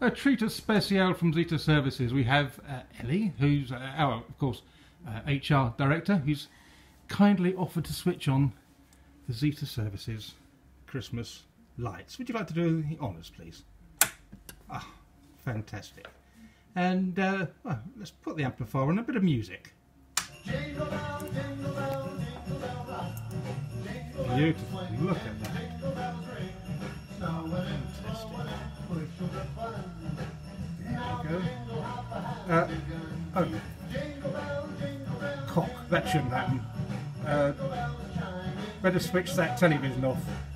a treat spécial from Zeta Services. We have Ellie, who's our, of course, HR director, who's kindly offered to switch on the Zeta Services Christmas lights. Would you like to do the honours, please? Ah, fantastic. And well, let's put the amplifier on, a bit of music. Jingle bell, jingle bell, jingle bell rock. Beautiful. Look at that. There we go. Oh, cock. That shouldn't happen. Better switch that television off.